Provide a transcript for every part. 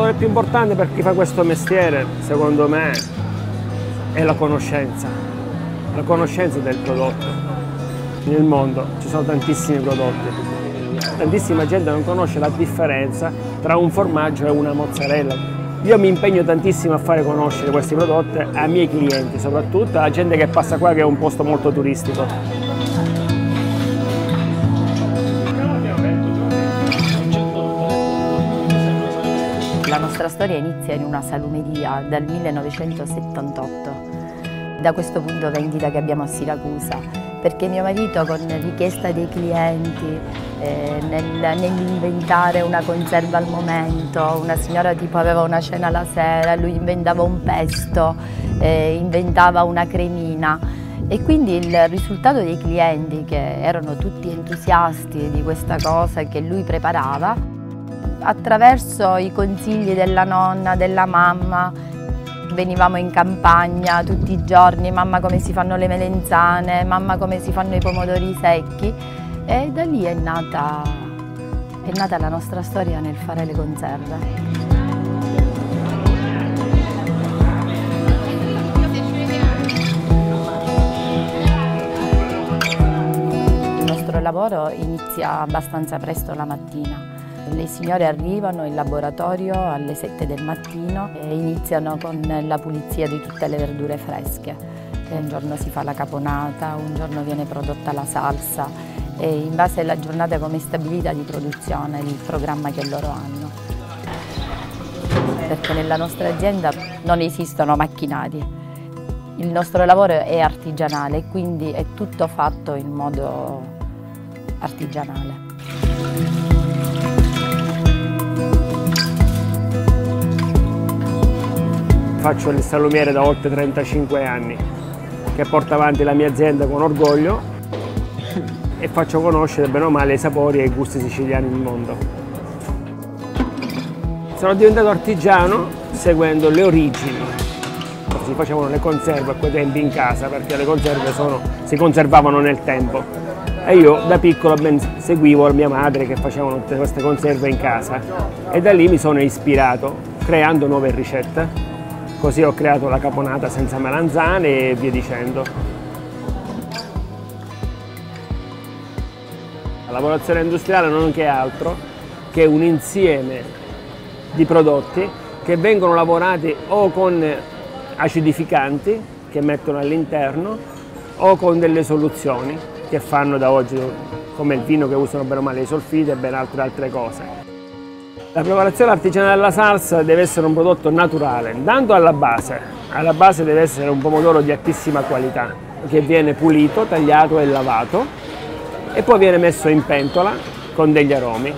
fattore più importante per chi fa questo mestiere, secondo me, è la conoscenza del prodotto. Nel mondo ci sono tantissimi prodotti, tantissima gente non conosce la differenza tra un formaggio e una mozzarella. Io mi impegno tantissimo a fare conoscere questi prodotti ai miei clienti, soprattutto alla gente che passa qua, che è un posto molto turistico. La nostra storia inizia in una salumeria dal 1978, da questo punto vendita che abbiamo a Siracusa, perché mio marito, con richiesta dei clienti, nell'inventare una conserva al momento, una signora tipo aveva una cena la sera, lui inventava un pesto, inventava una cremina, e quindi il risultato dei clienti, che erano tutti entusiasti di questa cosa che lui preparava, attraverso i consigli della nonna, della mamma, venivamo in campagna tutti i giorni: mamma, come si fanno le melenzane, mamma, come si fanno i pomodori secchi, e da lì è nata la nostra storia nel fare le conserve. Il nostro lavoro inizia abbastanza presto la mattina. Le signore arrivano in laboratorio alle 7 del mattino e iniziano con la pulizia di tutte le verdure fresche. Un giorno si fa la caponata, un giorno viene prodotta la salsa, e in base alla giornata come stabilità di produzione, il programma che loro hanno. Perché nella nostra azienda non esistono macchinari. Il nostro lavoro è artigianale e quindi è tutto fatto in modo artigianale. Faccio il salumiere da oltre 35 anni, che porto avanti la mia azienda con orgoglio e faccio conoscere bene o male i sapori e i gusti siciliani nel mondo. Sono diventato artigiano seguendo le origini. Si facevano le conserve a quei tempi in casa, perché le conserve si conservavano nel tempo. E io da piccolo ben seguivo mia madre che facevano tutte queste conserve in casa, e da lì mi sono ispirato creando nuove ricette. Così ho creato la caponata senza melanzane e via dicendo. La lavorazione industriale non è altro che un insieme di prodotti che vengono lavorati o con acidificanti che mettono all'interno o con delle soluzioni che fanno da oggi, come il vino, che usano bene o male i solfiti e ben altre cose. La preparazione artigianale della salsa deve essere un prodotto naturale, intanto alla base deve essere un pomodoro di altissima qualità, che viene pulito, tagliato e lavato, e poi viene messo in pentola con degli aromi.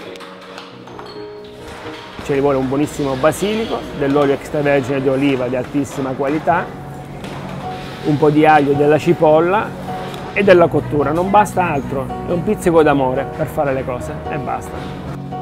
Ci vuole un buonissimo basilico, dell'olio extravergine di oliva di altissima qualità, un po' di aglio, della cipolla e della cottura. Non basta altro, è un pizzico d'amore per fare le cose e basta.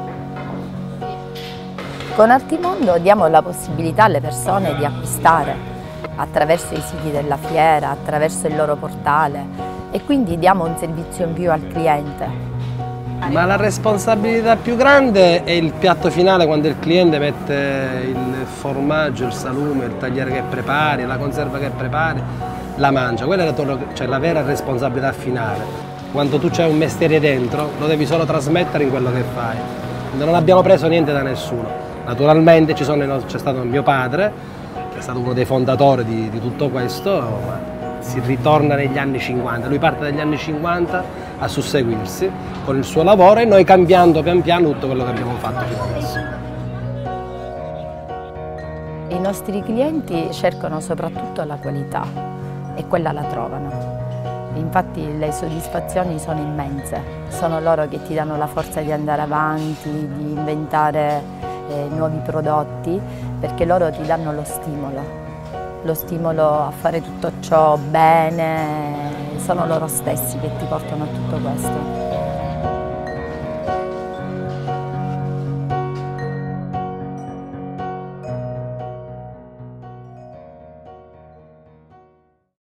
Con Artimondo diamo la possibilità alle persone di acquistare attraverso i siti della fiera, attraverso il loro portale, e quindi diamo un servizio in più al cliente. Ma la responsabilità più grande è il piatto finale, quando il cliente mette il formaggio, il salume, il tagliere che prepari, la conserva che prepari, la mangia. Quella è la vera responsabilità finale. Quando tu c'hai un mestiere dentro, lo devi solo trasmettere in quello che fai. Non abbiamo preso niente da nessuno. Naturalmente c'è stato mio padre, che è stato uno dei fondatori di tutto questo. Si ritorna negli anni 50, lui parte dagli anni 50 a susseguirsi con il suo lavoro, e noi cambiando pian piano tutto quello che abbiamo fatto fino adesso. I nostri clienti cercano soprattutto la qualità, e quella la trovano. Infatti le soddisfazioni sono immense, sono loro che ti danno la forza di andare avanti, di inventare nuovi prodotti, perché loro ti danno lo stimolo a fare tutto ciò bene, sono loro stessi che ti portano a tutto questo.